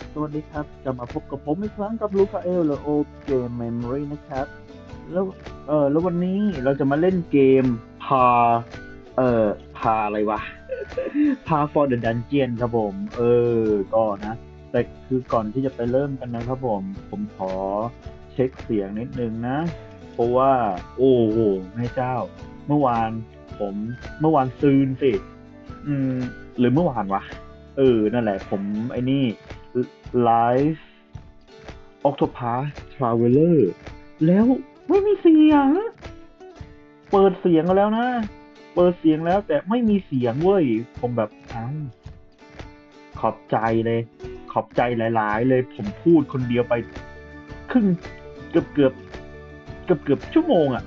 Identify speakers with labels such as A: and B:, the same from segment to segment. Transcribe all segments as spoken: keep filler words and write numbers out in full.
A: สวัสดีครับกลับมาพบกับผมอีกครั้งกับลูคาเอลหรือโอเกมเมมโมรีนะครับแล้วเออแล้ววันนี้เราจะมาเล่นเกมพาเอ่อพาอะไรวะพา for the Dungeon ครับผมเออก็นะแต่คือก่อนที่จะไปเริ่มกันนะครับผมผมขอเช็คเสียงนิดนึงนะเพราะว่าโอ้โหแม่เจ้าเมื่อวานผมเมื่อวานซืนสิอืมหรือเมื่อวานวะเออนั่นแหละผมไอ้นี่ ไลฟ์ Octopath Traveler แล้วไม่มีเสียงเปิดเสียงแล้วนะเปิดเสียงแล้วแต่ไม่มีเสียงเว้ยผมแบบอ้าวขอบใจเลยขอบใจหลายๆเลยผมพูดคนเดียวไปครึ่งเกือบเกือบเกือบเกือบชั่วโมงอ่ะ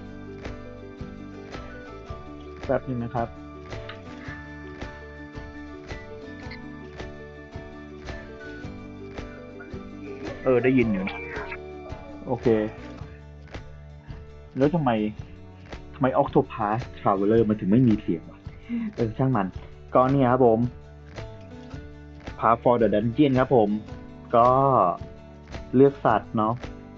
A: แป๊บนึงนะครับเออได้ยินอยู่นะโอเคแล้วทำไมทำไม Octopath Traveler มันถึงไม่มีเสียงวะเออช่างมันก็เนี่ยครับผม Path for the Dungeon ครับผมก็เลือกสัตว์เนาะ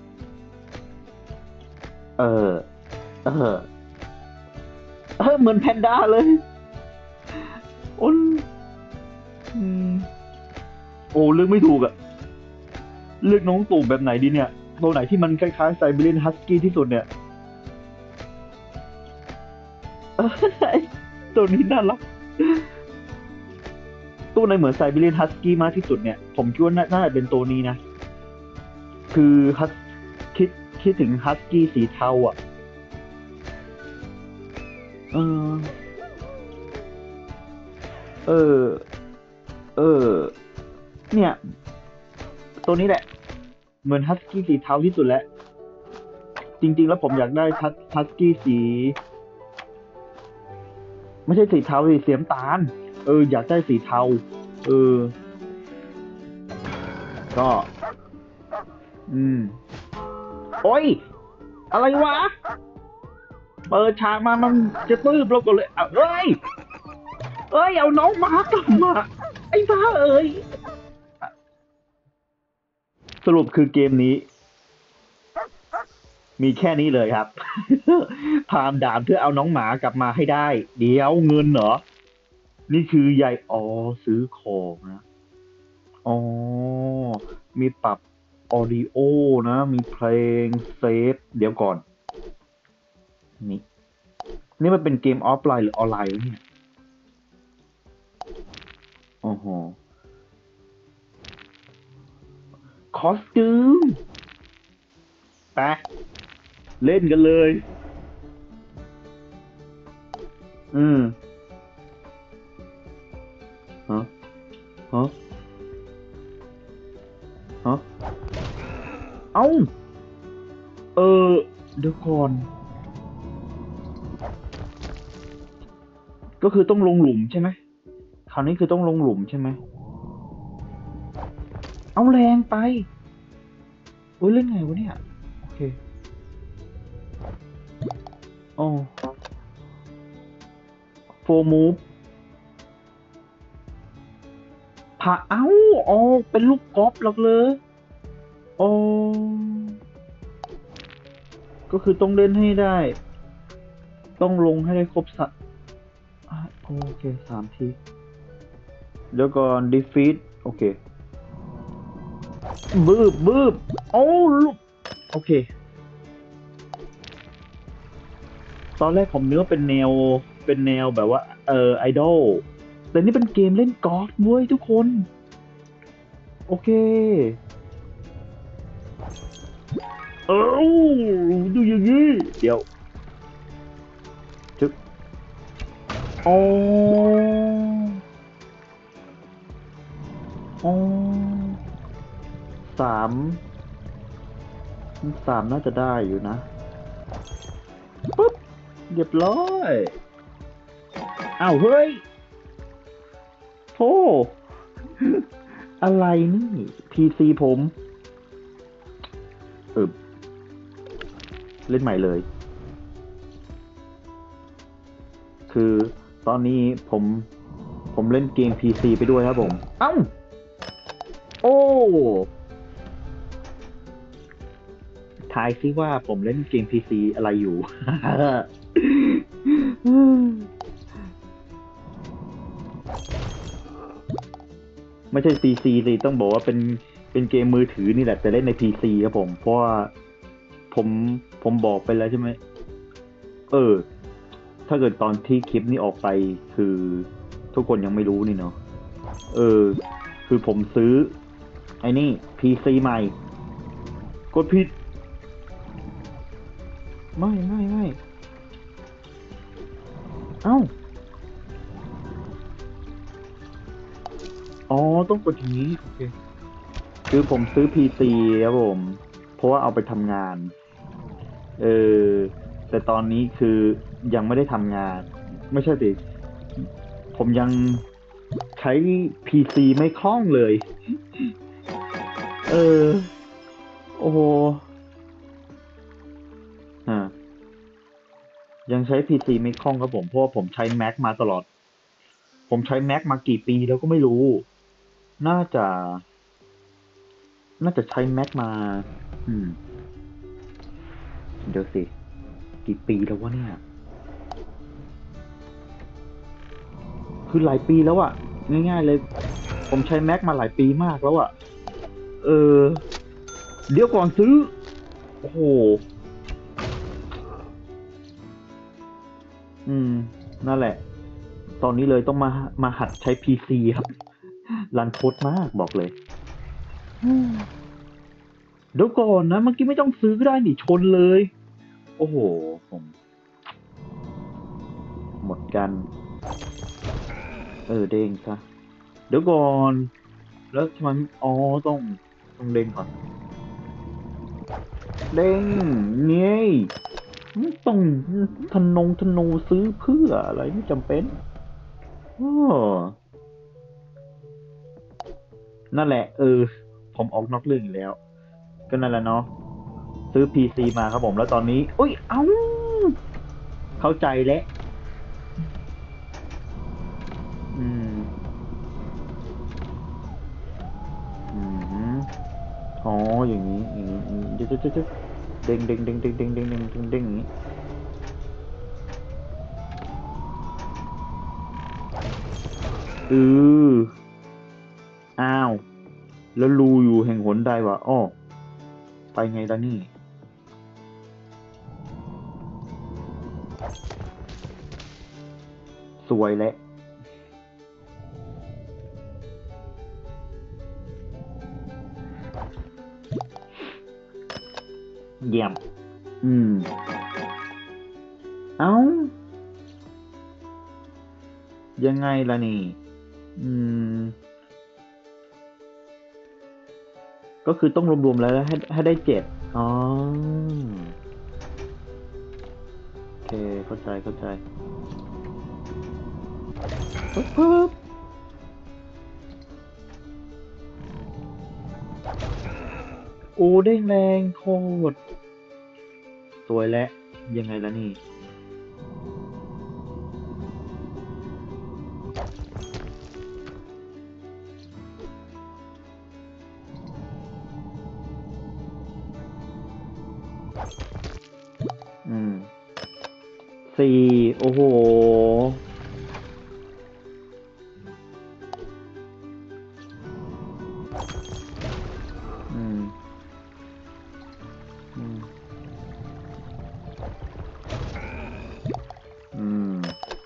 A: เออเออเออเหมือนแพนด้าเลยโอ้ยอืมโอ้เลือกไม่ถูกอะเลือกน้องตู่แบบไหนดีเนี่ยตัวไหนที่มันคล้ายๆไซบีเรียนฮัสกี้ที่สุดเนี่ยเออตัวนี้น่ารักตัวไหนเหมือนไซบีเรียนฮัสกี้มากที่สุดเนี่ยผมคิดว่าน่าน่าจะเป็นตัวนี้นะคือฮัสคิดคิดถึงฮัสกี้สีเทาอ่ะเออเออเออเนี่ยตัวนี้แหละเหมือนฮัสกี้สีเทาที่สุดแล้วจริงๆแล้วผมอยากได้ฮัสกี้สี ไม่ใช่สีเทาสิสีน้ำตาลเอออยากได้สีเทาเออก็อืมโอ้ยอะไรวะเปิดฉากมามันจะตื้บเราก็เลยเอาเอ้ยเอ้ยเอาน้องหมากลับมาไอ้บ้าเอ้ยสรุปคือเกมนี้มีแค่นี้เลยครับผ่านด่านเพื่อเอาน้องหมากลับมาให้ได้เดี๋ยวเงินเหรอนี่คือใหญ่อ๋อซื้อของนะอ๋อมีปรับออดิโอนะมีเพลงเซฟเดี๋ยวก่อนนี่ นี่มันเป็นเกมออฟไลน์หรือออนไลน์วะเนี่ยโอ้โหคอสตูมไปเล่นกันเลย อืมฮะฮะฮะเอ้าเออเดี๋ยวก่อนก็คือต้องลงหลุมใช่ไหมคราวนี้คือต้องลงหลุมใช่ไหมเอาแรงไปโอ้ยเล่นไงวะเนี่ยโอเคอ๋อโฟมูฟผ่าเอ้าอ๋อเป็นลูกกอล์ฟหรอกเลยอ๋อก็คือต้องเล่นให้ได้ต้องลงให้ได้ครบสัตโอเคสามที เดี๋ยวก่อน defeat โอเคบืบบืบโอ้ลูกโอเคตอนแรกผมนึกว่าเป็นแนวเป็นแนวแบบว่าเออไอดอลแต่นี่เป็นเกมเล่นกอล์ฟเว้ยทุกคนโอเคเอ้าดูอย่างนี้เดี๋ยวจึ๊บอ๋ออ๋อสามสามน่าจะได้อยู่นะปุ๊บเรียบร้อยอ้าวเฮ้ยโธ่อะไรนี่พีซีผมเออเล่นใหม่เลย คือตอนนี้ผมผมเล่นเกม พี ซี ไปด้วยครับผม เอ้าโอ้ทายซิว่าผมเล่นเกมพีซีอะไรอยู่ ไม่ใช่พีซีสิต้องบอกว่าเป็นเป็นเกมมือถือนี่แหละแต่เล่นในพีซีครับผมเพราะว่าผมผมบอกไปแล้วใช่ไหมเออถ้าเกิดตอนที่คลิปนี้ออกไปคือทุกคนยังไม่รู้นี่เนาะเออคือผมซื้อไอ้นี่พีซีใหม่กดผิดไม่ไม่ไม่เอ้าอ๋อต้องกดอย่างนี้โอเคคือผมซื้อพีซีครับผมเพราะว่าเอาไปทำงาน เออแต่ตอนนี้คือยังไม่ได้ทำงานไม่ใช่สิผมยังใช้พีซีไม่คล่องเลยเออโอ้โหอ่ายังใช้พีซีไม่คล่องครับผมเพราะว่าผมใช้ Mac มาตลอดผมใช้ Mac มากี่ปีแล้วก็ไม่รู้น่าจะน่าจะใช้ Mac มาอืมเดี๋ยวสิกี่ปีแล้ววะเนี่ยคือหลายปีแล้วอะง่ายๆเลยผมใช้ Mac มาหลายปีมากแล้วอะเออเดี๋ยวก่อนซื้อโอ้โห อืมนั่นแหละตอนนี้เลยต้องมามาหัดใช้พีซีครับรันทดมากบอกเลยอืมเดี๋ยวก่อนนะเมื่อกี้ไม่ต้องซื้อก็ได้นี่ชนเลยโอ้โหผมหมดกันเออเด้งซะเดี๋ยวก่อนแล้วทำไมอ๋อต้องต้องเด้งก่อนเด้งนี่ต้องธนงธนูซื้อเพื่ออะไรไม่จำเป็นอ๋อนั่นแหละเออผมออกนอกเรื่องอีกแล้วก็นั่นแหละเนาะ ซื้อ พี ซี มาครับผมแล้วตอนนี้อุ้ยเอ้าเข้าใจแล้วอืมอืมอ๋ออย่างนี้อย่างนี้อย่างนี้เดี๋ยวเดี๋ยวเดี๋ยวเด้งเด้งเด้งเด้งเด้งเด้งเด้งเด้งเด้งอย่างนี้อืออ้าวแล้วรูอยู่แห่งหนใดวะอ้อไปไงล่ะนี่สวยแล้วเยี่ยมอืมเอ้ายังไงล่ะนี่อืมก็คือต้องรวมๆแล้วให้ให้ได้เจ็ดอ๋อโอเคเข้าใจเข้าใจปึ๊บปึ๊บ โอ้เด้งแรงโคตรสวยแล้วยังไงล่ะนี่อืมสี่โอ้โหอืมอืมอืม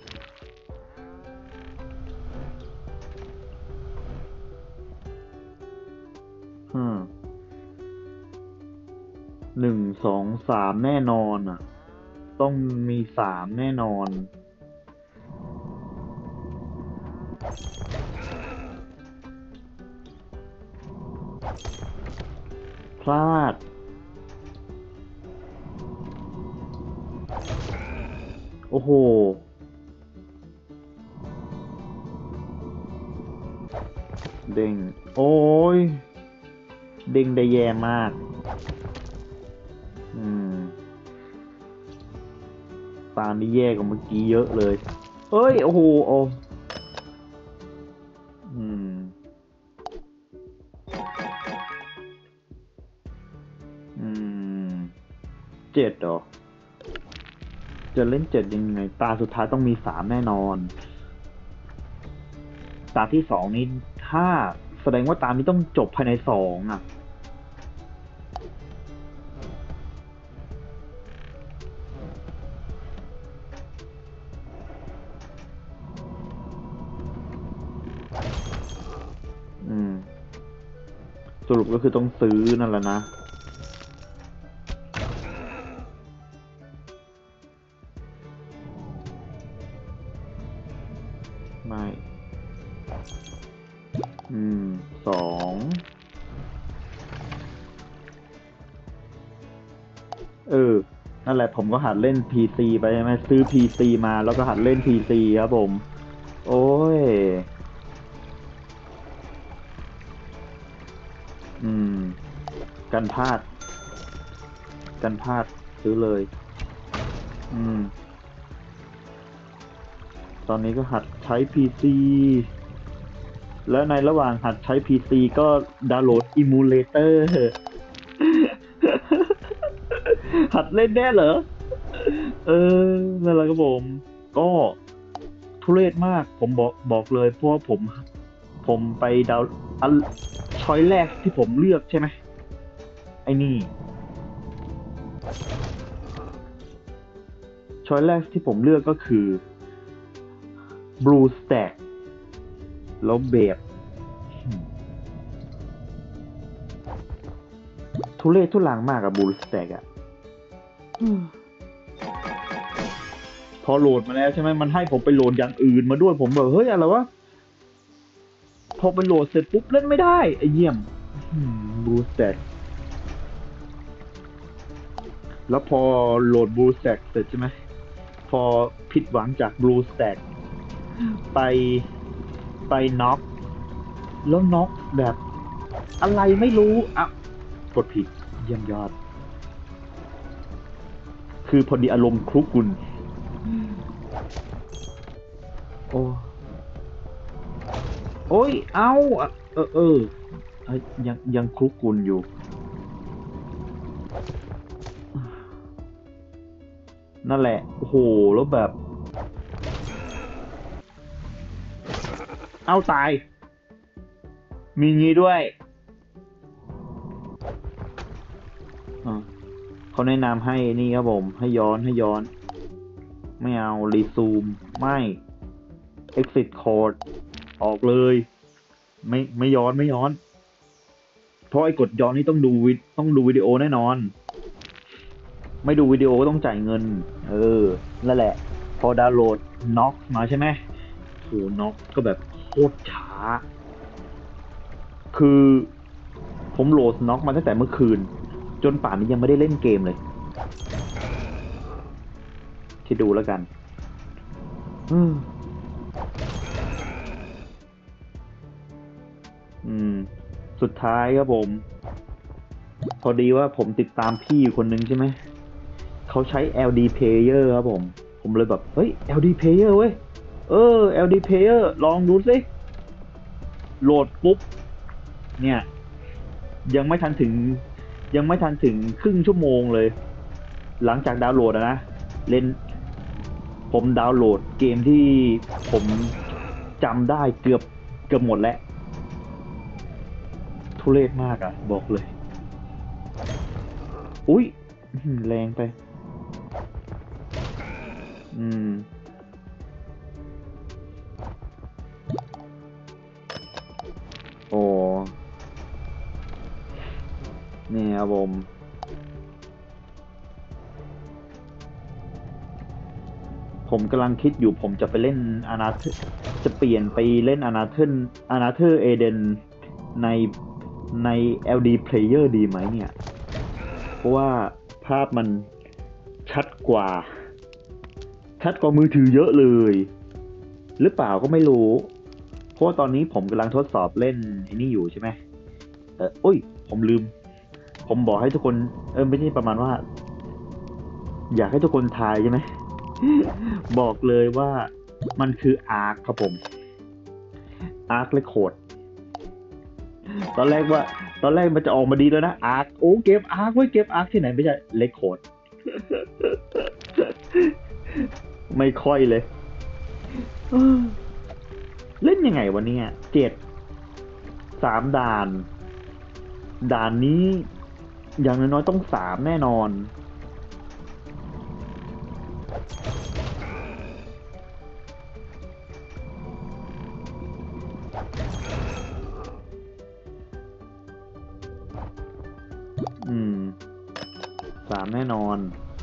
A: ฮึมหนึ่งสองสามแน่นอนอ่ะต้องมีสามแน่นอนพลาดโอ้โหเด้งโอ้ยเด้งได้แย่มากอืมตานี่แย่กว่าเมื่อกี้เยอะเลยเฮ้ยโอ้โหโอ้อืมเจ็ดเหรอจะเล่นเจ็ดยังไงตาสุดท้ายต้องมีสามแน่นอนตาที่สองนี้ถ้าแสดงว่าตานี้ต้องจบภายในสองอ่ะอืมสรุปก็คือต้องซื้อนั่นแหละนะไม่อืมสองเออนั่นแหละผมก็หัดเล่น พี ซี ไปใช่ไหมซื้อ พี ซี มาแล้วก็หัดเล่น พี ซี ครับผมโอ้ยอืมกันพลาดกันพลาดซื้อเลยอืมตอนนี้ก็หัดใช้ พี ซี แล้วในระหว่างหัดใช้ พี ซี ก็ดาวน์โหลดอิมูเลเตอร์หัดเล่นแน่เหรอเออนั่นแหละครับผมก็ทุเรศมากผมบอกบอกเลยเพราะว่าผมผมไปดาวอันช้อยแรกที่ผมเลือกใช่ไหมไอ้นี่ช้อยแรกที่ผมเลือกก็คือ Blue Stack แล้วเบบทุเรศทุลังมากกับ Blue Stack อะพอโหลดมาแล้วใช่ไหมมันให้ผมไปโหลดอย่างอื่นมาด้วยผมแบบเฮ้ยอะไรวะพอไปโหลดเสร็จปุ๊บเล่นไม่ได้ไอ้เยี่ยม Blue Stack แล้วพอโหลด Blue Stack เสร็จใช่ไหมพอผิดหวังจาก Blue Stack ไปไปน็อกแล้วน็อกแบบอะไรไม่รู้อ่ะกดผิดเยี่ยมยอดคือพอดีอารมณ์คลุกกุ่นโอ้โอ้ยเอาเออเออยังยังคลุกกุ่นอยู่นั่นแหละโอ้โหแล้วแบบเอาตายมีงี้ด้วยเขาแนะนำให้นี่ครับผมให้ย้อนให้ย้อนไม่เอารีซูมไม่ exit code ออกเลยไม่ไม่ย้อนไม่ย้อนเพราะไอ้กดย้อนนี่ต้องดูวิต้องดูวิดีโอแน่นอนไม่ดูวิดีโอก็ต้องจ่ายเงินเออนั่นแหละพอดาวน์โหลดน็อกมาใช่ไหมโหน็อกก็แบบโคตรช้าคือผมโหลดน็อกมาตั้งแต่เมื่อคืนจนป่านนี้ยังไม่ได้เล่นเกมเลยคิดดูแล้วกันอืมอืมสุดท้ายครับผมพอดีว่าผมติดตามพี่อยู่คนนึงใช่ไหมเขาใช้ แอล ดี Player ครับผมผมเลยแบบเฮ้ย แอล ดี Player เว้ยเออ แอล ดี Player ลองดูสิโหลดปุ๊บเนี่ยยังไม่ทันถึงยังไม่ทันถึงครึ่งชั่วโมงเลยหลังจากดาวน์โหลดนะเล่นผมดาวน์โหลดเกมที่ผมจำได้เกือบเกือบหมดแล้วทุเรศมากอ่ะบอกเลยอุ้ยแรงไปอืมโอ้นี่ครับผมผมกำลังคิดอยู่ผมจะไปเล่นอนาเธจะเปลี่ยนไปเล่นอนาเธอร์อนาเธอร์เอเดนในใน แอล ดี Player ดีไหมเนี่ยเพราะว่าภาพมันชัดกว่าชัดกว่ามือถือเยอะเลยหรือเปล่าก็ไม่รู้เพราะว่าตอนนี้ผมกำลังทดสอบเล่นไอ้นี่อยู่ใช่ไหมเอออุ้ยผมลืมผมบอกให้ทุกคนเออไม่ใช่ประมาณว่าอยากให้ทุกคนทายใช่ไหมบอกเลยว่ามันคืออาร์คครับผมอาร์คเรคคอร์ดตอนแรกว่าตอนแรกมันจะออกมาดีแล้วนะอาร์คโอ้เกมอาร์คเว้ยเกมอาร์คที่ไหนไม่ใช่เรคคอร์ดไม่ค่อยเลยเล่นยังไงวะเนี่ยเจ็ดสามด่านด่านนี้อย่างน้อยๆต้องสามแน่นอนอืมสามแน่นอน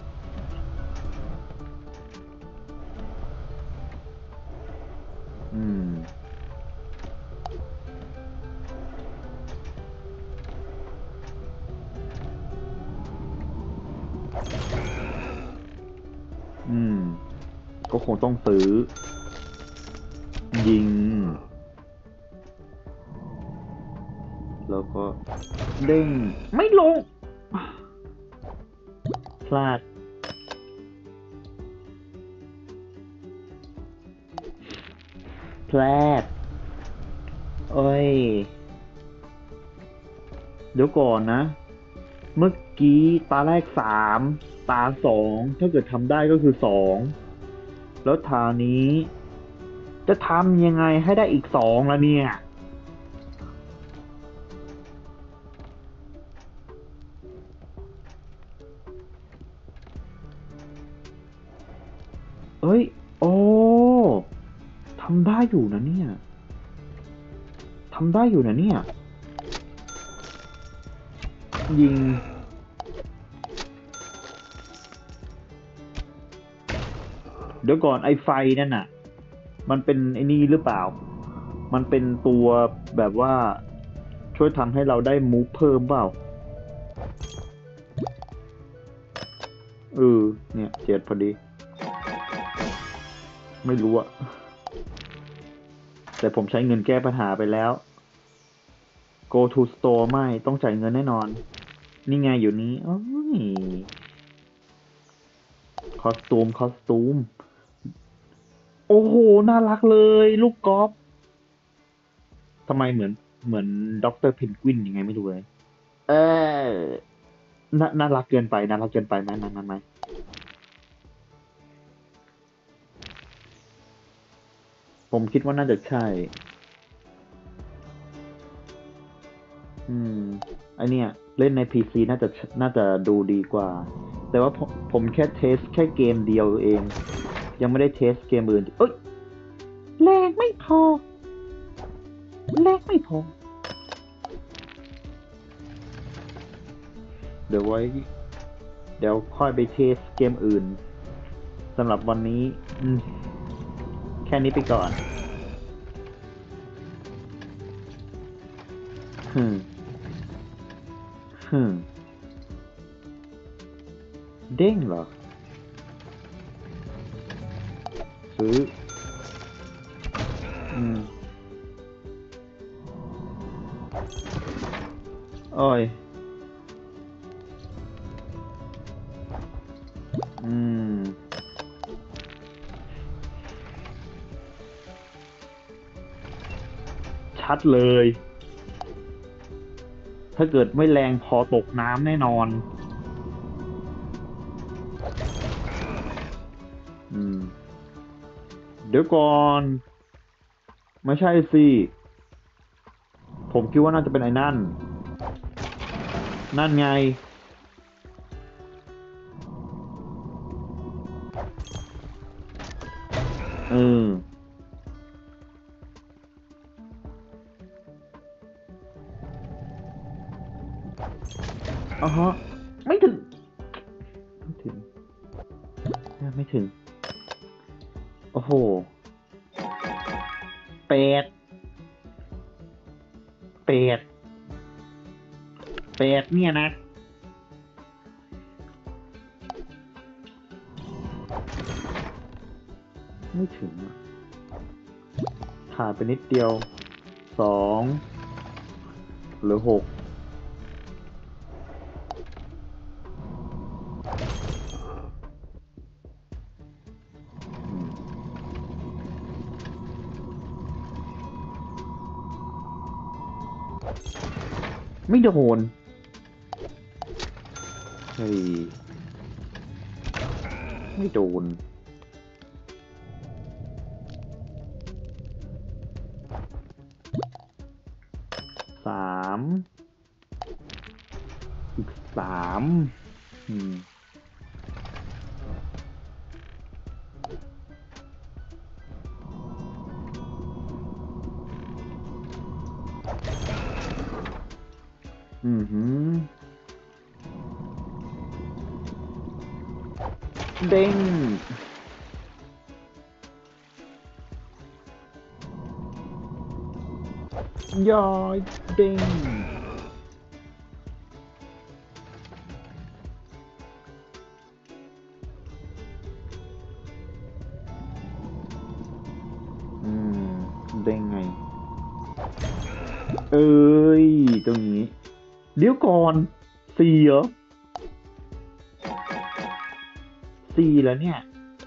A: อืมอืมก็คงต้องซื้อยิงแล้วก็เด้งไม่ลงพลาดพลาดเอ้ยเดี๋ยวก่อนนะเมื่อกี้ตาแรกสามตาสองถ้าเกิดทำได้ก็คือสองแล้วทานี้จะทำยังไงให้ได้อีกสองละเนี่ยเอ้ยโอ้ทำได้อยู่นะเนี่ยทำได้อยู่นะเนี่ยยิงเดี๋ยวก่อนไอ้ไฟนั่นน่ะมันเป็นไอ้นี่หรือเปล่ามันเป็นตัวแบบว่าช่วยทำให้เราได้มูฟเพิ่มเปล่าเออเนี่ยเจ็ดพอดีไม่รู้อะแต่ผมใช้เงินแก้ปัญหาไปแล้ว go to store ไม่ต้องจ่ายเงินแน่นอนนี่ไงอยู่นี้โอ้ยคอสตูมคอสตูมโอ้โหน่ารักเลยลูกกอล์ฟทำไมเหมือนเหมือนด็อกเตอร์เพนกวินยังไงไม่รู้เลยเออน่าน่ารักเกินไปน่ารักเกินไปไหมไหมไหมไหมผมคิดว่าน่าจะใช่ อืมไอเนี่ยเล่นใน พี ซี น่าจะน่าจะดูดีกว่า แต่ว่าผมผมแค่เทสแค่เกมเดียวเอง ยังไม่ได้เทสเกมอื่นเอ้ยแรงไม่พอแรงไม่พอ เดี๋ยวไว้ เดี๋ยวค่อยไปเทสเกมอื่นสำหรับวันนี้อืมแค่นี้ไปก่อนฮึมฮึมเด้งเหรอ ซื้อ อืมโอ้ย อืม ชัดเลย ถ้าเกิดไม่แรงพอตกน้ำแน่นอน อืม เดี๋ยวก่อน ไม่ใช่สิ ผมคิดว่าน่าจะเป็นไอ้นั่น นั่นไง เอออ๋อฮะไม่ถึง ไม่ถึง ไม่ถึง โอ้โหเป็ดเป็ดเป็ดเนี่ยนะ ไม่ถึงอะขาดไปนิดเดียว สอง หรือหกอืมไม่โดนเฮ้ยไม่โดนสามอีกสามอืมอือหือเด้งย้อยเด้งอืมเด้งไงเอ้ยตรงนี้เดี๋ยวก่อนสี่เหรอสี่แล้วเนี่ย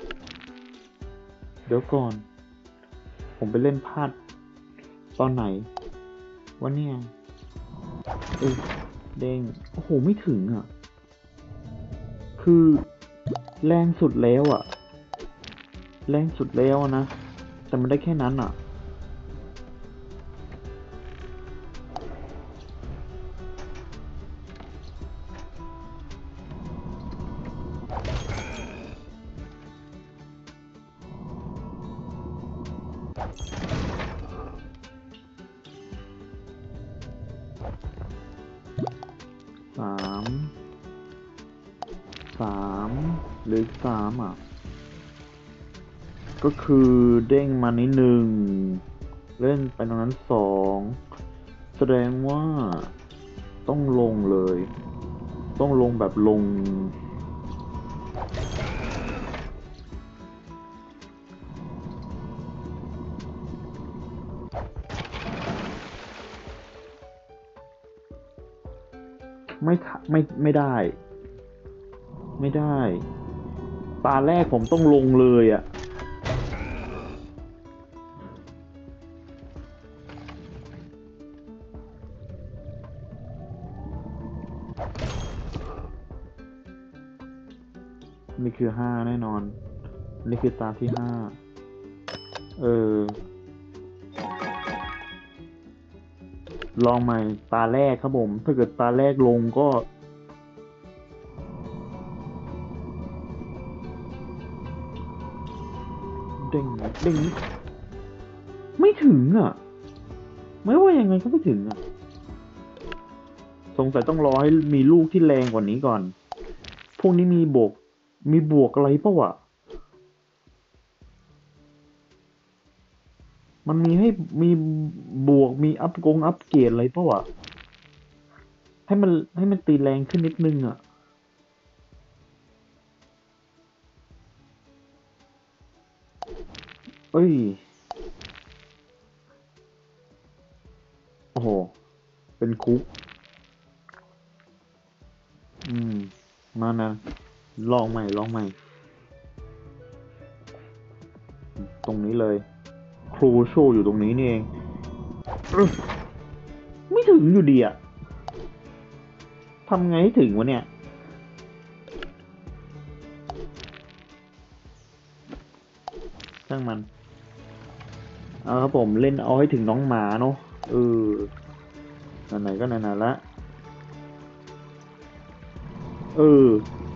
A: เดี๋ยวก่อนผมไปเล่นพลาดตอนไหนวะเนี่ยเอ้ยเด้งโอ้โหไม่ถึงอ่ะคือแรงสุดแล้วอ่ะแรงสุดแล้วอะนะแต่มันได้แค่นั้นอ่ะสามสามหรือสามอ่ะก็คือเด้งมานิดหนึ่งเล่นไปตรงนั้นสองแสดงว่าต้องลงเลยต้องลงแบบลงไม่ทะไม่ไม่ได้ไม่ได้ตาแรกผมต้องลงเลยอ่ะนี่คือห้าแน่นอนนี่คือตาที่ห้าเออลองใหม่ตาแรกครับผมถ้าเกิดตาแรกลงก็เด้งเด้งไม่ถึงอ่ะไม่ว่ายังไงก็ไม่ถึงอ่ะสงสัยต้องรอให้มีลูกที่แรงกว่านี้ก่อนพวกนี้มีบวกมีบวกอะไรเปล่าวะมันมีให้มีบวกมีอัพกงอัพเกรดอะไรเปล่าวะให้มันให้มันตีแรงขึ้นนิดนึงอ่ะเอ้ยโอ้โหเป็นคุกอืมมานะลองใหม่ลองใหม่ตรงนี้เลยครูโชว์อยู่ตรงนี้นี่เองอึ๊ะไม่ถึงอยู่ดีอะทำไงให้ถึงวะเนี่ยช่างมันเอาครับผมเล่นเอาให้ถึงน้องหมาเนาะเออไหนๆก็ไหนๆละเออ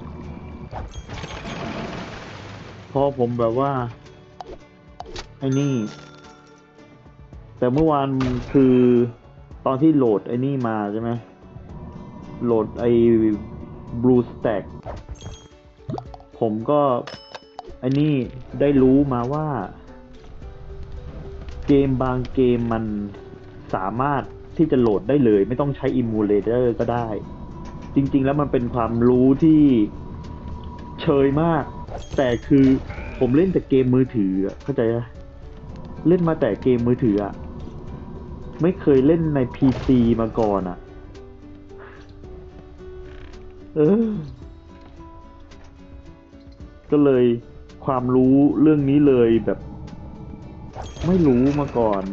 A: พอผมแบบว่าไอ้นี่แต่เมื่อวานคือตอนที่โหลดไอ้นี่มาใช่ไหมโหลดไอ้ Blue Stack ผมก็ไอ้นี่ได้รู้มาว่าเกมบางเกมมันสามารถที่จะโหลดได้เลยไม่ต้องใช้อิมูเลเตอร์ก็ได้จริงๆแล้วมันเป็นความรู้ที่เชยมากแต่คือผมเล่นแต่เกมมือถือเข้าใจไหมเล่นมาแต่เกมมือถืออะไม่เคยเล่นใน พี ซี มาก่อนอะเออก็เลยความรู้เรื่องนี้เลยแบบไม่รู้มาก่อน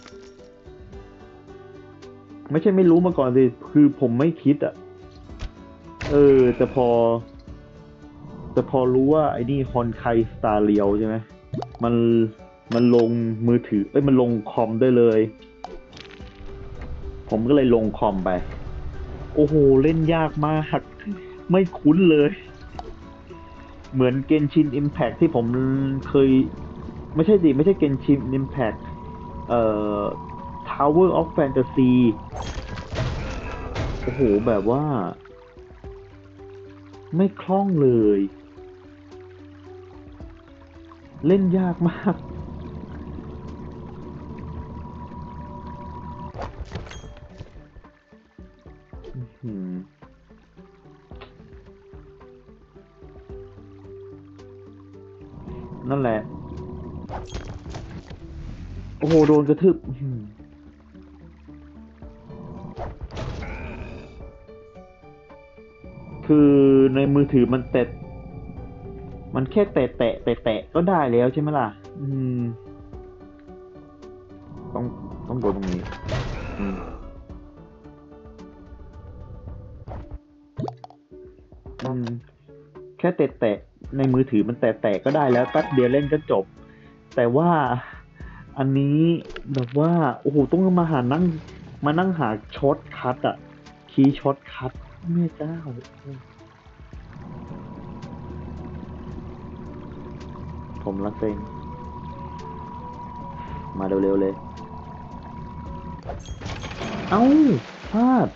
A: ไม่ใช่ไม่รู้มาก่อนสิคือผมไม่คิดอะเออแต่พอแต่พอรู้ว่าไอ้นี่ฮอนไคสตาร์เรียวใช่ไหมมันมันลงมือถือเอ้ยมันลงคอมได้เลยผมก็เลยลงคอมไปโอ้โหเล่นยากมากไม่คุ้นเลยเหมือนเกนชินอิมแพ t ที่ผมเคยไม่ใช่ดิไม่ใช่เกนชินอิมแพ t เอ่อ Tower of Fantasy โอ้โหแบบว่าไม่คล่องเลยเล่นยากมากอืมนั่นแหละโอ้โหโดนกระทืบอื้อหือคือในมือถือมันแตะมันแค่แตะแตะแตะแตะก็ได้แล้วใช่ไหมล่ะอืมต้องต้องโดนตรงนี้อืมอืมแค่แตะแตะในมือถือมันแตะแตะก็ได้แล้วแป๊บเดียวเล่นก็จบแต่ว่าอันนี้แบบว่าโอ้โหต้องมาหานั่งมานั่งหาช็อตคัทอะคีย์ช็อตคัทแม่เจ้าผมละเซ็งมาเร็วๆเลย เอ้าพลาด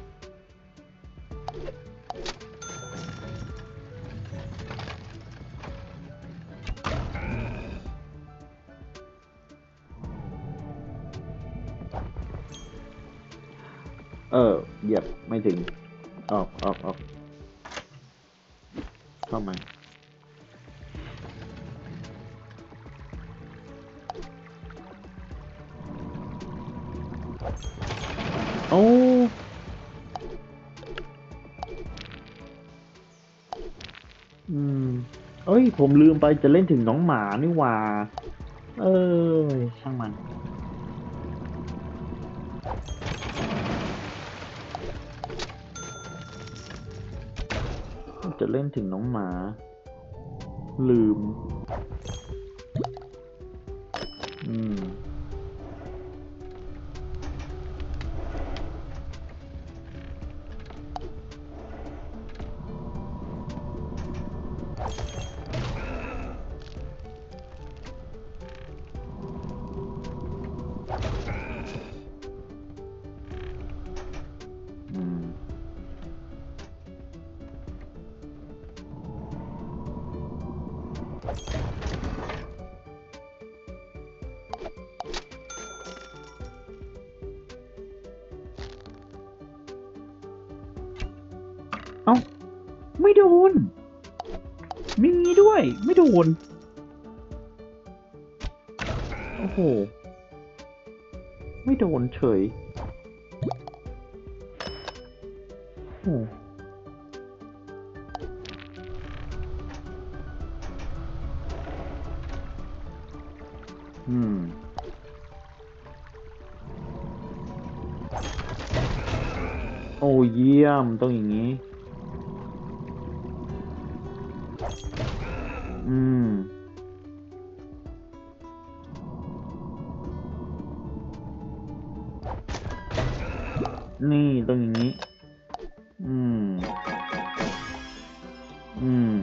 A: เออเหยียบไม่ถึงออกออกออกเข้ามาโอ้อืมเอ้ยผมลืมไปจะเล่นถึงน้องหมานี่หว่าเออช่างมันจะเล่นถึงน้องหมาลืมอืมอืมเอ้าไม่โดนมีงี้ด้วยไม่โดนโอ้โหไม่โดนเฉยโอ้อืมโอ้เยี่ยมต้องอย่างนี้อืม นี่ต้องอย่างนี้ อืม อืม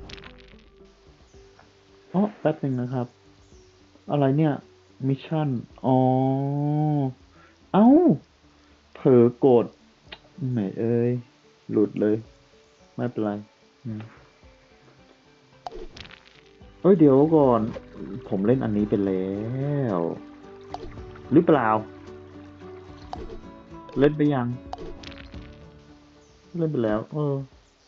A: อ๋อแป๊บหนึ่งนะครับ อะไรเนี่ย มิชชั่น อ๋อ เอ้า เผลอกดไหนเอ้ย หลุดเลย ไม่เป็นไรอืมเอ้ย เดี๋ยวก่อน ผมเล่นอันนี้ไปแล้ว หรือเปล่า เล่นไปยัง เล่นไปแล้ว เออ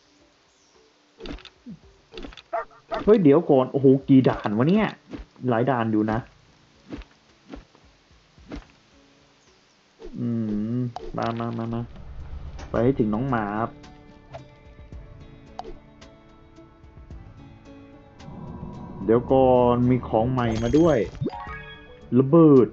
A: เฮ้ย เดี๋ยวก่อน โอ้โห กี่ด่านวะเนี่ย หลายด่านอยู่นะ อืม มามามามาไปให้ถึงน้องหมาครับเดี๋ยวก่อนมีของใหม่มาด้วยระเบิด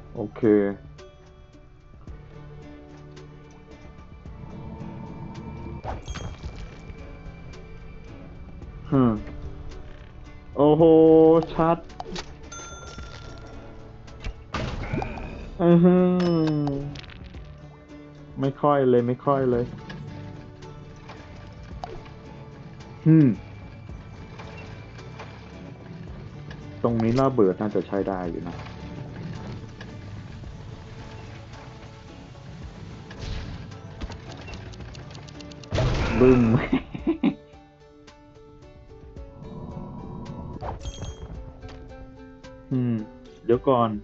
A: โอเคฮึมโอ้โหชัดอือฮึไม่ค่อยเลยไม่ค่อยเลยฮึมตรงนี้ระเบิดน่าจะใช้ได้อยู่นะบึ้มอืมเดี๋ยวก่อน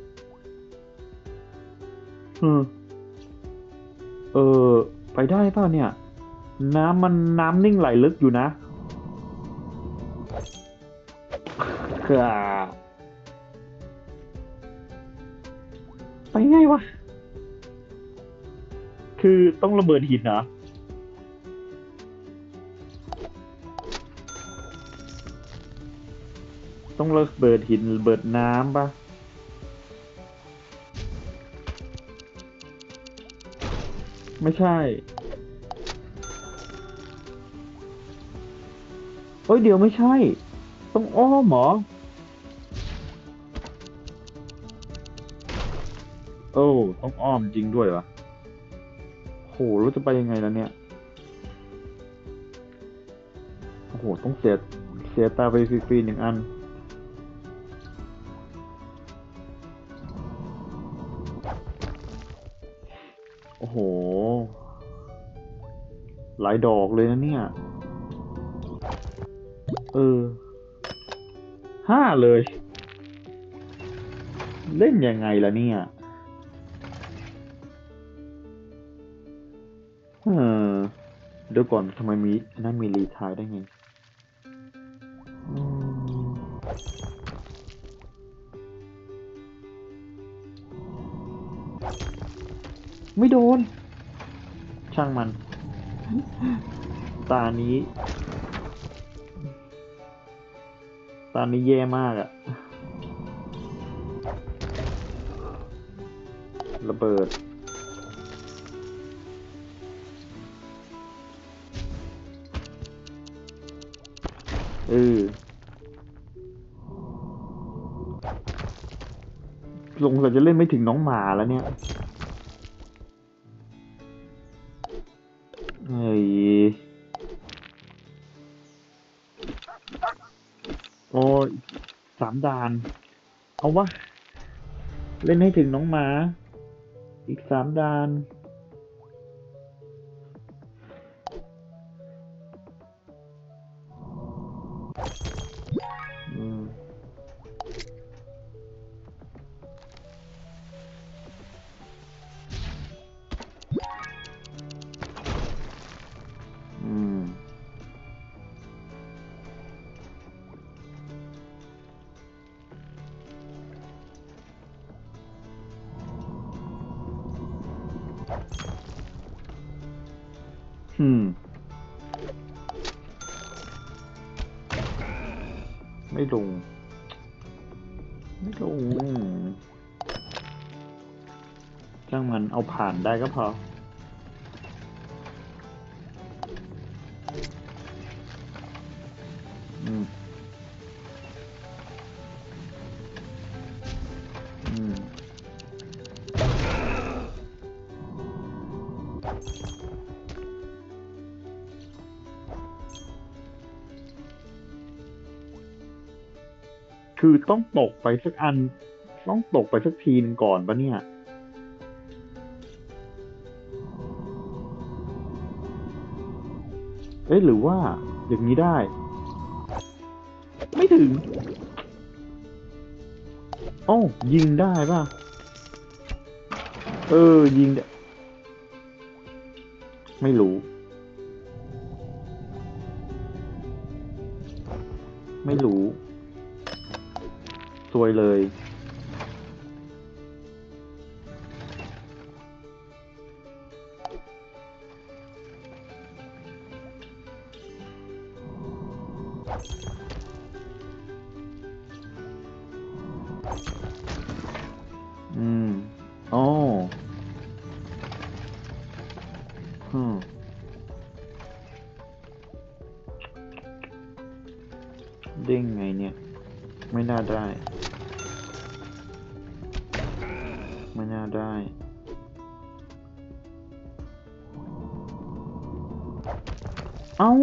A: อืมเออไปได้เปล่าเนี่ยน้ำมันน้ำนิ่งไหลลึกอยู่นะค่ะไปไงวะคือต้องระเบิดหินเหรอต้องระเบิดหินระเบิดน้ำปะไม่ใช่เอ้ยเดี๋ยวไม่ใช่ต้องอ้อมเหรอโอ้ต้องอ้อมจริงด้วยวะโหแล้วจะไปยังไงล่ะเนี่ยโอ้โหต้องเสียเสียตาไปฟรีๆหนึ่งอันโอ้โหหลายดอกเลยนะเนี่ยเออห้าเลยเล่นยังไงล่ะเนี่ยเออเดี๋ยวก่อนทำไมมีนั่นมีรีทายได้ไงอืมไม่โดนช่างมันตานี้ตานี้แย่มากอะระเบิดเออสงสัยจะเล่นไม่ถึงน้องหมาแล้วเนี่ยเฮ้ยโอ้ยสามด่านเอาวะเล่นให้ถึงน้องหมาอีกสามด่านอืมอืมอืมไม่ลงไม่ลงช่างมันเอาผ่านได้ก็พออืมอืมคือต้องตกไปสักอันต้องตกไปสักทีหนึงก่อนปะเนี่ยเอ๊ะหรือว่าอย่างนี้ได้ไม่ถึงโอ้ายิงได้ป่ะเออยิงได้ไม่รู้ไม่รู้ซวยเลยอืมได้ไม่น่าได้เอ้า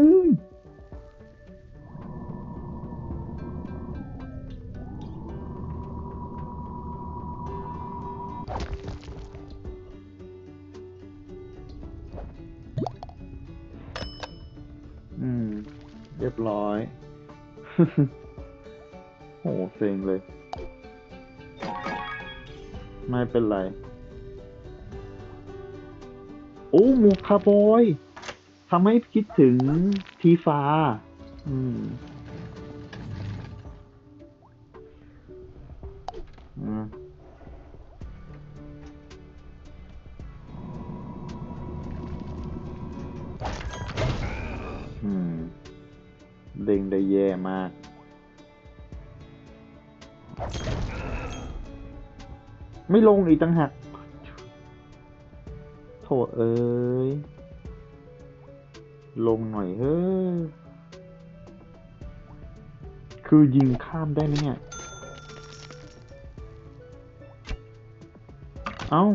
A: อืมเรียบร้อย โหเซ็งเลยไม่เป็นไรโอ้หมวกคาร์บอยทำให้คิดถึงทีฟ้าอืมอืมอืมเด้งได้แย่มากไม่ลงอีกต่างหากโถเอ้ยลงหน่อยเฮ้ยคือยิงข้ามได้ไหมเนี่ยเอ้า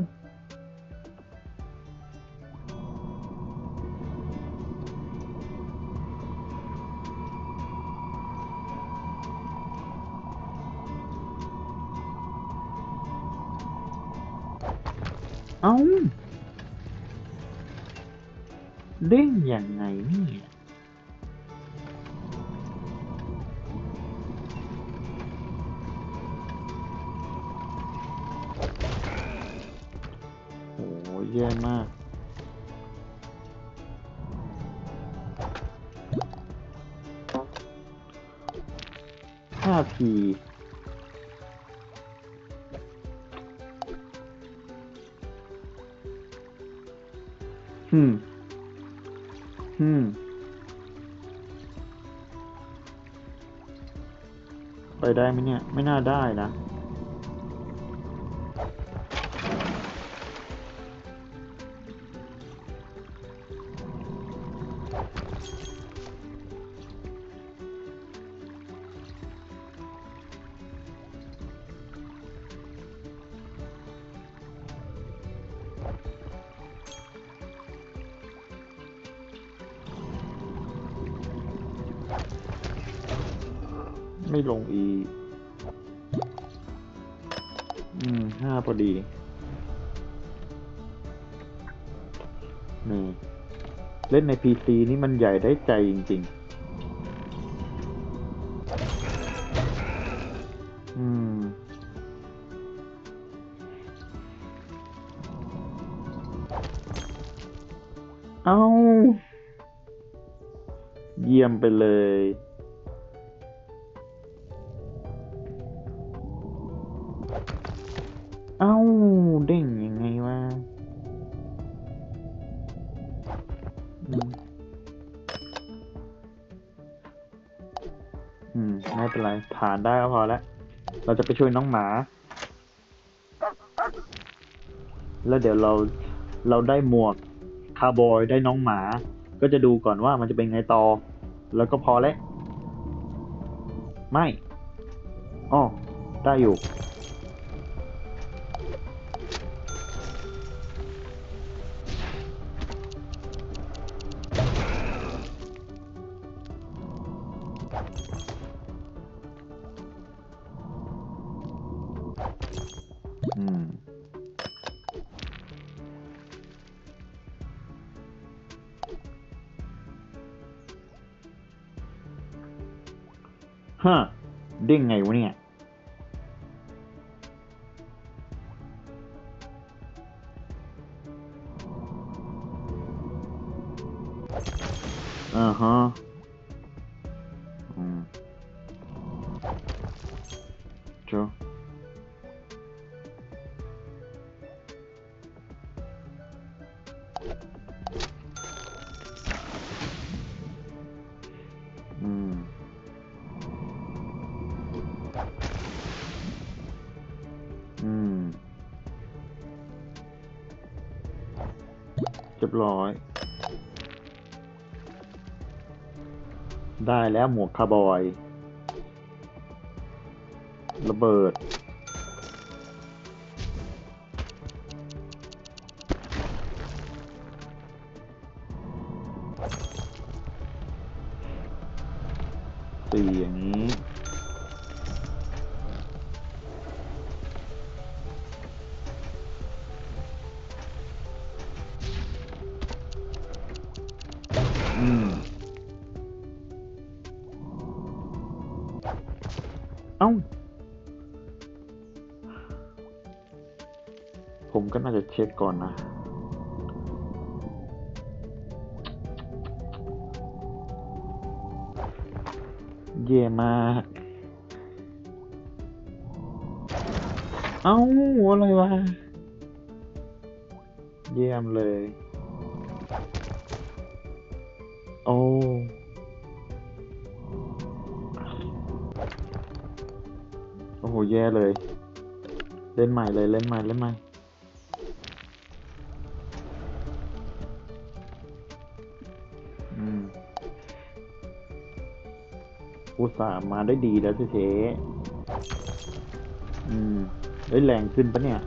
A: เอ้าเด้งยังไงเนี่ยโหแย่มากห้าทีอืมอืมไปได้ไหมเนี่ยไม่น่าได้นะไม่ลงอีกอืมห้าพอดีนี่เล่นใน พี ซี นี่มันใหญ่ได้ใจจริงๆอืมเอ้าเยี่ยมไปเลยเอ้าเด้งยังไงวะอืมอืมไม่เป็นไรผ่านได้ก็พอแล้วเราจะไปช่วยน้องหมาแล้วเดี๋ยวเราเราได้หมวกคาร์บอยได้น้องหมาก็จะดูก่อนว่ามันจะเป็นไงต่อแล้วก็พอแล้วไม่อ้อได้อยู่อืมฮะเด้งไงวะเนี่ยอ่าฮะอืมโจอืมอืมเรียบร้อยได้แล้วหมวกคาร์บอยระเบิดสี่อย่างนี้อืมเอ้าผมก็น่าจะเช็คก่อนนะเย่มากเอ้าอะไรวะเยี่ยมเลยโอ้โอ้โหแย่เลยเล่นใหม่เลยเล่นใหม่เล่นใหม่อืมอุตส่าห์มาได้ดีแล้วเฉยๆอืมได้แรงขึ้นปะเนี่ย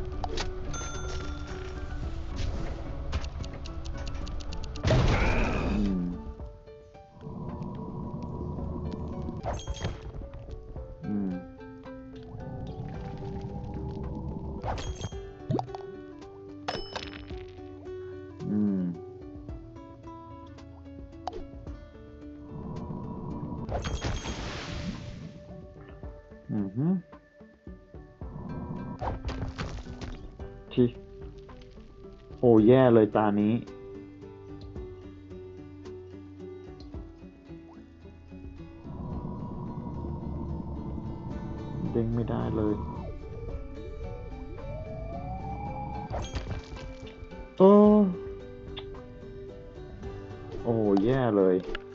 A: อืมอืมอืมอืมฮึที่โอ้แย่เลยตานี้เด้งไม่ได้เลยโอ้โอ้แย่เลย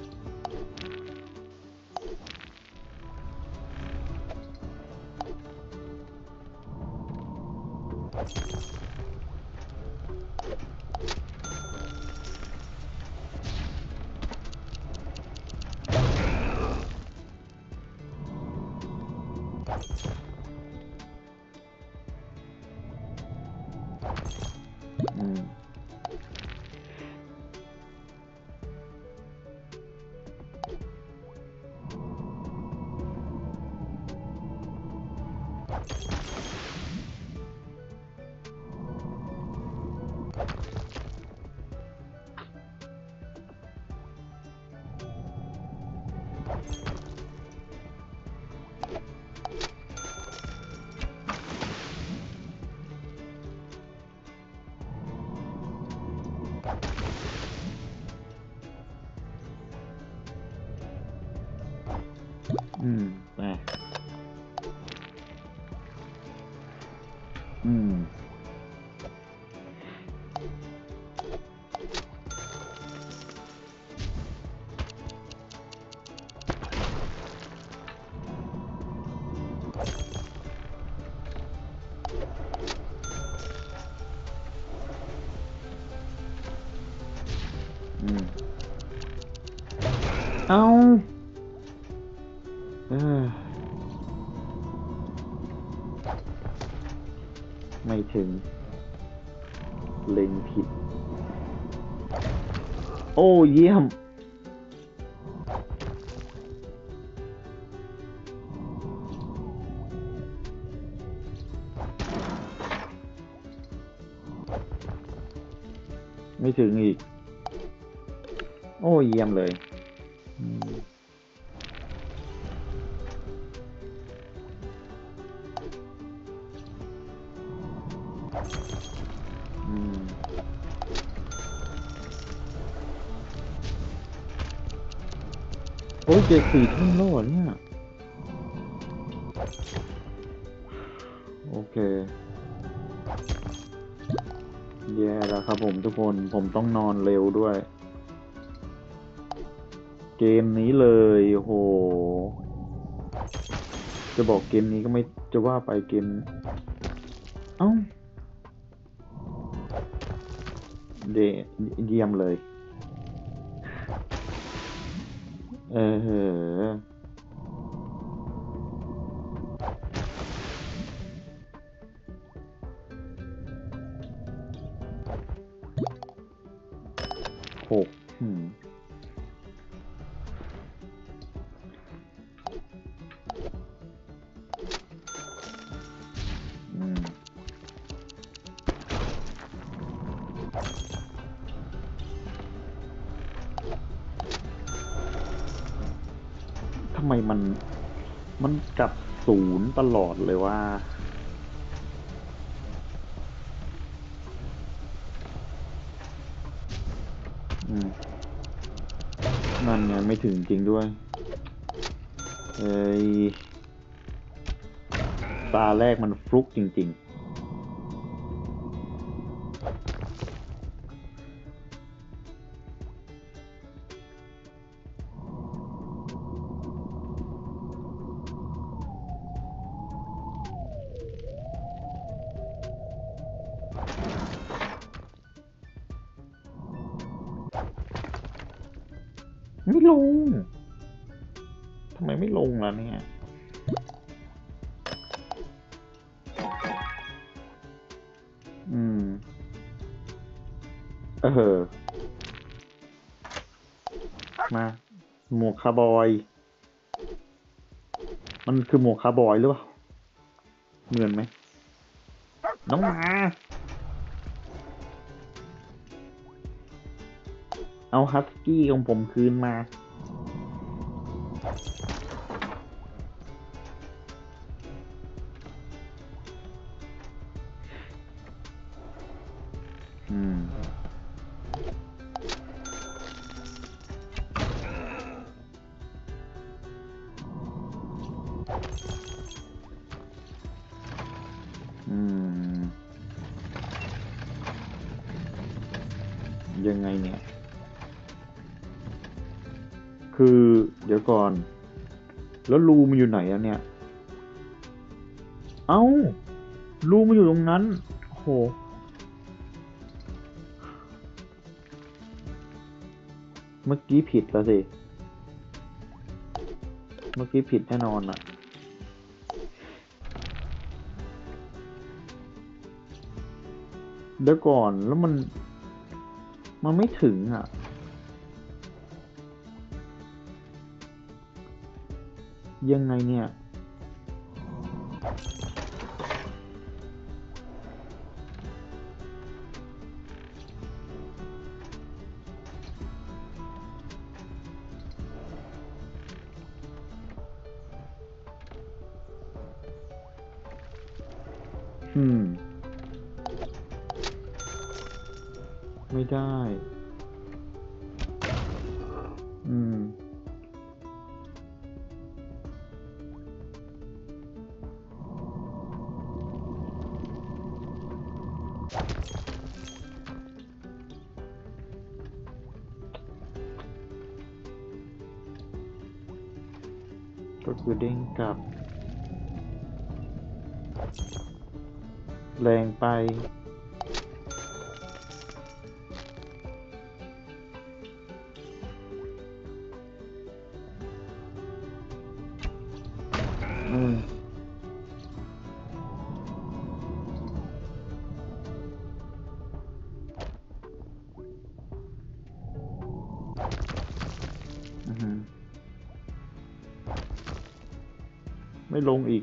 A: อืมอืมไปอืมอืมเอาเออไม่ถึงเล็งผิดโอ้เยี่ยมไม่ถึงอีกโอ้เยี่ยมเลยอืมอืมโอ้ยเจ็ดสี่ทุ่มแล้วเหรอเนี่ยโอเคแย่แล้วครับผมทุกคนผมต้องนอนเร็วด้วยเกมนี้เลยโอ้โหจะบอกเกมนี้ก็ไม่จะว่าไปเกมเอ้าเดเยี่ยมเลยเออหกอืมอืมทำไมมันมันกลับศูนย์ตลอดเลยว่าอืมนั่นไงไม่ถึงจริงด้วยเอ้ยตาแรกมันฟลุกจริงๆไม่ลงทำไมไม่ลงล่ะเนี่ยอืมเออมาหมวกคาร์บอยมันคือหมวกคาร์บอยหรือเปล่าเหมือนไหมน้องหมาเอาฮัสกี้ของผมคืนมาอืมอืมยังไงเนี่ยคือเดี๋ยวก่อนแล้วรูมันอยู่ไหนอะเนี่ยเอ้ารูมันอยู่ตรงนั้นโหเมื่อกี้ผิดแล้วสิเมื่อกี้ผิดแน่นอนอะเดี๋ยวก่อนแล้วมันมันไม่ถึงอะยังไงเนี่ยอืมไม่ได้อืมก็คือเด้งกลับแรงไปอืมอืมไม่ลงอีก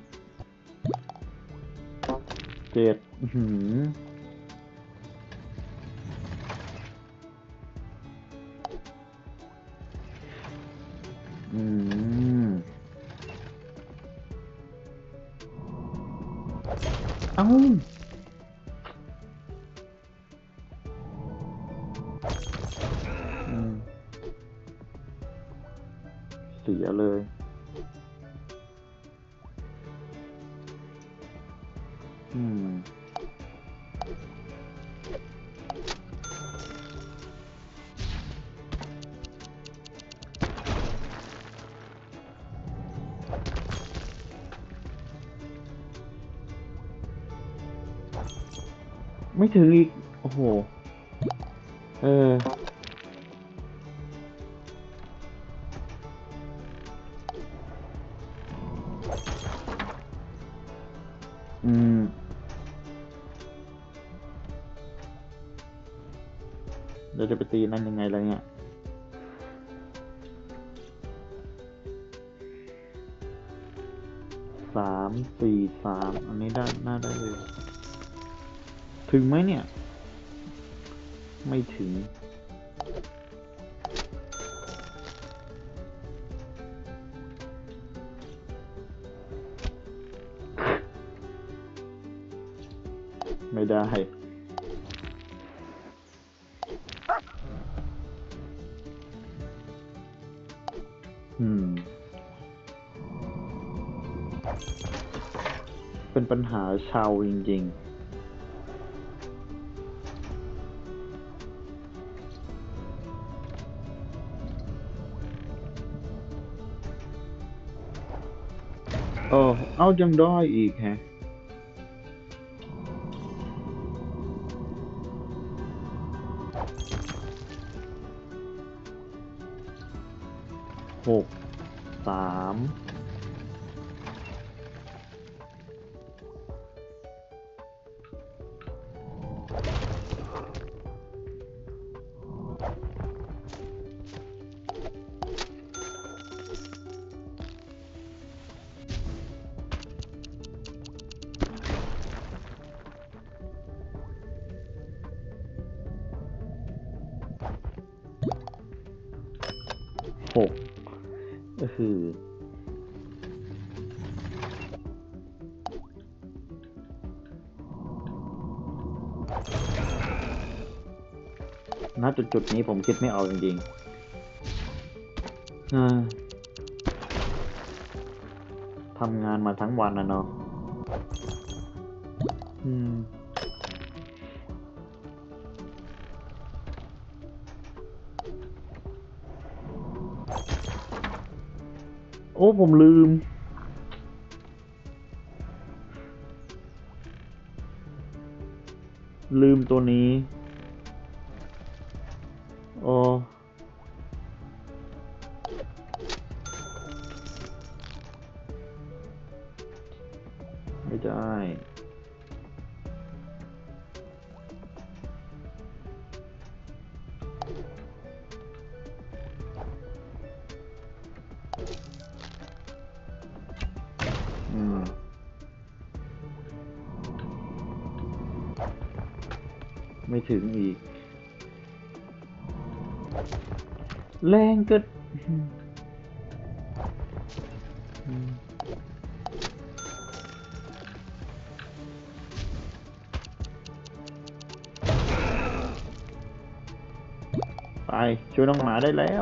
A: เจ็ดอืมอืมเอ้าอืมเสียเลยอืมไม่ถึงอีกโอ้โหเอออืมเดี๋ยวจะไปตีนั่นยังไงอะไรเงี้ยสามสี่สามอันนี้ได้น่าได้เลยถึงไหมเนี่ย ไม่ถึง ไม่ได้ อืม เป็นปัญหาชาวจริงๆ เออ เอายังได้อีกแฮะหก สามหกก็คือณจุดจุดนี้ผมคิดไม่เอาจริงๆอ่าทำงานมาทั้งวันนะเนาะอืม โอ้ ผมลืม ลืมตัวนี้ โอ้ ไม่ได้ อืม ไม่ถึงอีก แรงเกินอืมไปช่วยน้องหมาได้แล้ว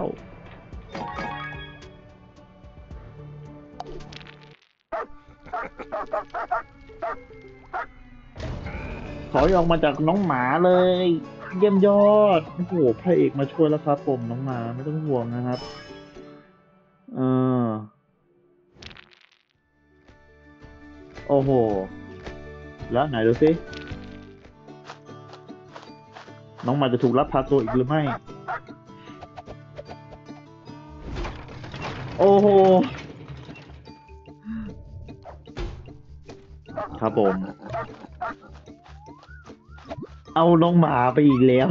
A: ถอยออกมาจากน้องหมาเลย เยี่ยมยอด โอ้โหพระเอกมาช่วยแล้วครับผมน้องหมาไม่ต้องห่วงนะครับ เออ โอ้โห แล้วไหนดูสิ น้องหมาจะถูกลักพาตัวอีกหรือไม่ โอ้โห ครับผม เอาน้องหมาไปอีกแล้ว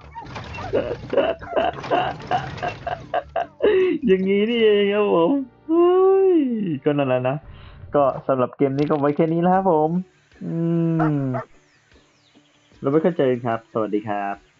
A: อย่างนี้นี่เองครับผมเฮ้ยก็นั่นแหละนะ ก็สำหรับเกมนี้ก็ไว้แค่นี้แล้วครับผม อืม เราไม่เข้าใจกันครับ สวัสดีครับ